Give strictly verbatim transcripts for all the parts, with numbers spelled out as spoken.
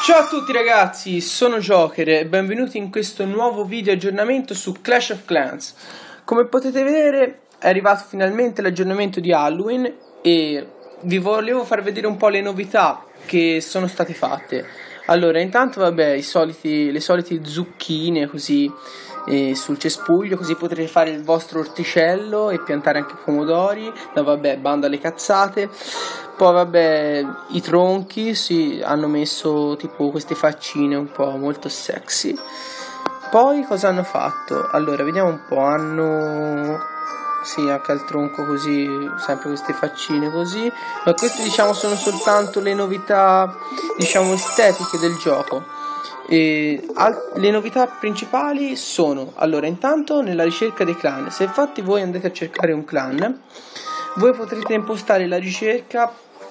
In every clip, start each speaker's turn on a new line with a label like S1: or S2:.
S1: Ciao a tutti ragazzi, sono Joker e benvenuti in questo nuovo video aggiornamento su Clash of Clans. Come potete vedere è arrivato finalmente l'aggiornamento di Halloween e vi volevo far vedere un po' le novità che sono state fatte. Allora, intanto vabbè, i soliti, le solite zucchine così eh, sul cespuglio, così potrete fare il vostro orticello e piantare anche pomodori. No vabbè, bando alle cazzate. Poi vabbè, i tronchi sì, hanno messo tipo queste faccine un po' molto sexy. Poi cosa hanno fatto? Allora, vediamo un po', hanno... sì, anche al tronco così, sempre queste faccine così. Ma queste diciamo sono soltanto le novità, diciamo, estetiche del gioco. E le novità principali sono, allora, intanto nella ricerca dei clan. Se infatti voi andate a cercare un clan, voi potrete impostare la ricerca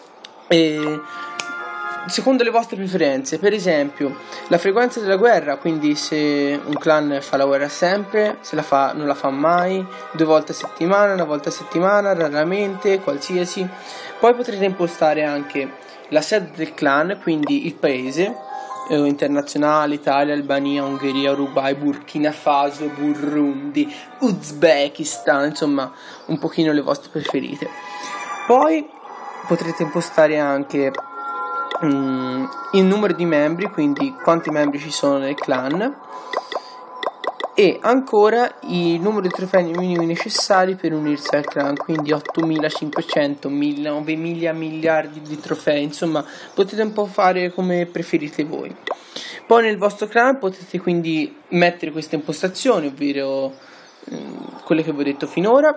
S1: e secondo le vostre preferenze. Per esempio la frequenza della guerra, quindi se un clan fa la guerra sempre, se la fa non la fa mai, due volte a settimana, una volta a settimana, raramente, qualsiasi. Poi potrete impostare anche la sede del clan, quindi il paese eh, internazionale, Italia, Albania, Ungheria, Uruguay, Burkina Faso, Burundi, Uzbekistan, insomma un pochino le vostre preferite. Poi potrete impostare anche mm, il numero di membri, quindi quanti membri ci sono nel clan, e ancora il numero di trofei minimi necessari per unirsi al clan, quindi ottomilacinquecento, nove mila miliardi di trofei. Insomma, potete un po' fare come preferite voi. Poi nel vostro clan potete quindi mettere queste impostazioni, ovvero mm, quelle che vi ho detto finora.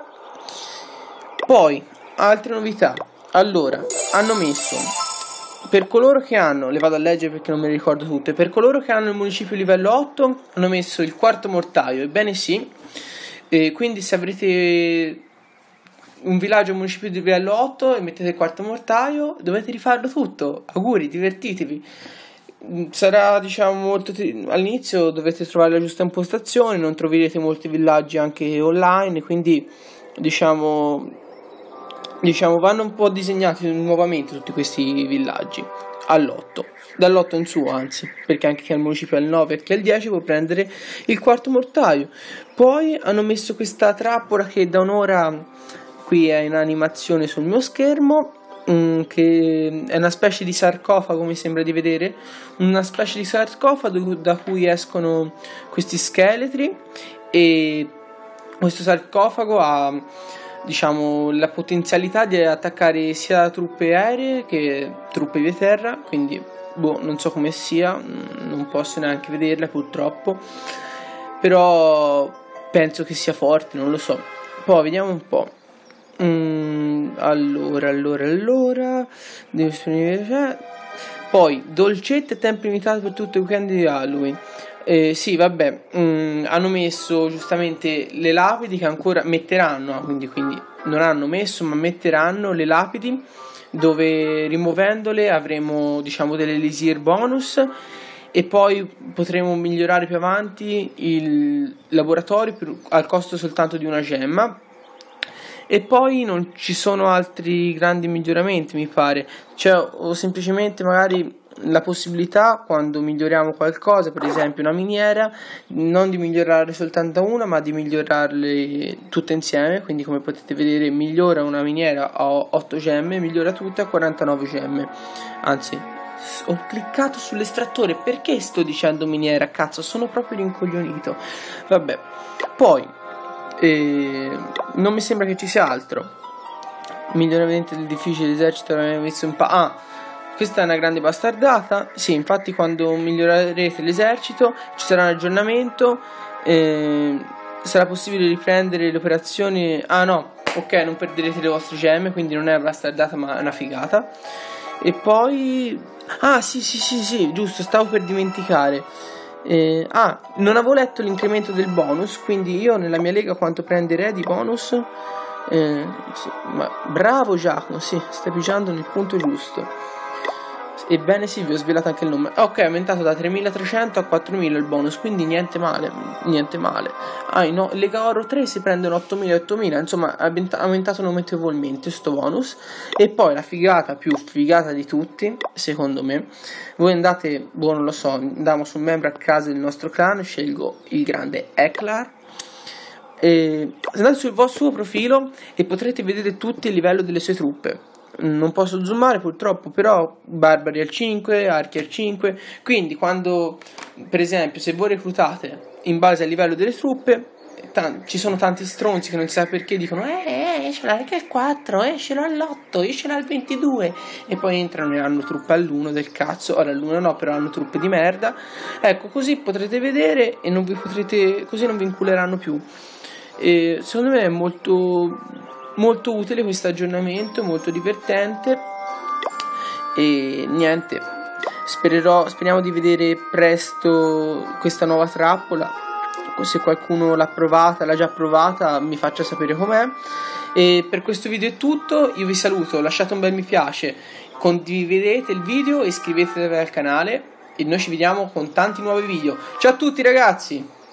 S1: Poi altre novità. Allora, hanno messo, per coloro che hanno, le vado a leggere perché non me le ricordo tutte, per coloro che hanno il municipio livello otto, hanno messo il quarto mortaio, ebbene sì, e quindi se avrete un villaggio, un municipio di livello otto e mettete il quarto mortaio, dovete rifarlo tutto, auguri, divertitevi. Sarà, diciamo, molto all'inizio dovete trovare la giusta impostazione, non troverete molti villaggi anche online, quindi diciamo... Diciamo vanno un po' disegnati nuovamente tutti questi villaggi all'otto, dall'otto in su anzi, perché anche chi ha il municipio al nove e chi al dieci può prendere il quarto mortaio. Poi hanno messo questa trappola che da un'ora qui è in animazione sul mio schermo, mh, che è una specie di sarcofago, mi sembra di vedere, una specie di sarcofago da cui escono questi scheletri, e questo sarcofago ha, diciamo, la potenzialità di attaccare sia truppe aeree che truppe di terra, quindi boh, non so come sia, non posso neanche vederla purtroppo, però penso che sia forte, non lo so. Poi vediamo un po'. Mm, allora, allora, allora poi dolcette e tempo limitato per tutto il weekend di Halloween. Eh, sì, vabbè, mm, hanno messo giustamente le lapidi che ancora metteranno, quindi, quindi non hanno messo ma metteranno le lapidi, dove rimuovendole avremo, diciamo, delle elisir bonus, e poi potremo migliorare più avanti il laboratorio per, al costo soltanto di una gemma. E poi non ci sono altri grandi miglioramenti, mi pare, cioè, o semplicemente magari la possibilità, quando miglioriamo qualcosa, per esempio una miniera, non di migliorare soltanto una ma di migliorarle tutte insieme. Quindi come potete vedere migliora una miniera a otto gemme, migliora tutte a quarantanove gemme. Anzi, ho cliccato sull'estrattore, perché sto dicendo miniera, cazzo, sono proprio rincoglionito. Vabbè, poi eh, non mi sembra che ci sia altro. Miglioramento del difficile esercito, l'avevo visto un po'. Ah, questa è una grande bastardata. Sì, infatti quando migliorerete l'esercito ci sarà un aggiornamento, eh, sarà possibile riprendere le operazioni. Ah no, ok, non perderete le vostre gemme, quindi non è una bastardata ma è una figata. E poi... ah sì sì sì sì, giusto, stavo per dimenticare. Eh, ah, non avevo letto l'incremento del bonus, quindi io nella mia lega quanto prenderei di bonus? Eh, sì, ma bravo Giacomo, sì, stai pigiando nel punto giusto. Ebbene sì, vi ho svelato anche il nome. Ok, è aumentato da tremilatrecento a quattromila il bonus, quindi niente male, niente male. Ah, no, Lega Oro tre si prendono ottomila e ottomila, insomma ha aumentato notevolmente sto bonus. E poi la figata più figata di tutti, secondo me, voi andate, boh non lo so, andiamo su un membro a casa del nostro clan, scelgo il grande Eklar. E andate sul vostro profilo e potrete vedere tutti il livello delle sue truppe. Non posso zoomare purtroppo, però barbari al cinque, archi al cinque, quindi quando, per esempio, se voi reclutate in base al livello delle truppe, ci sono tanti stronzi che non si sa perché dicono eh, eh, ce l'hai anche al quattro, eh, ce l'ho all'otto, io ce l'ho al ventidue, e poi entrano e hanno truppe all'uno del cazzo. Ora all'uno no, però hanno truppe di merda. Ecco, così potrete vedere e non vi potrete, così non vi inculeranno più. E secondo me è molto molto utile questo aggiornamento, molto divertente. E niente, spererò, speriamo di vedere presto questa nuova trappola. Se qualcuno l'ha provata, l'ha già provata, mi faccia sapere com'è. E per questo video è tutto, io vi saluto, lasciate un bel mi piace, condividete il video e iscrivetevi al canale e noi ci vediamo con tanti nuovi video. Ciao a tutti ragazzi!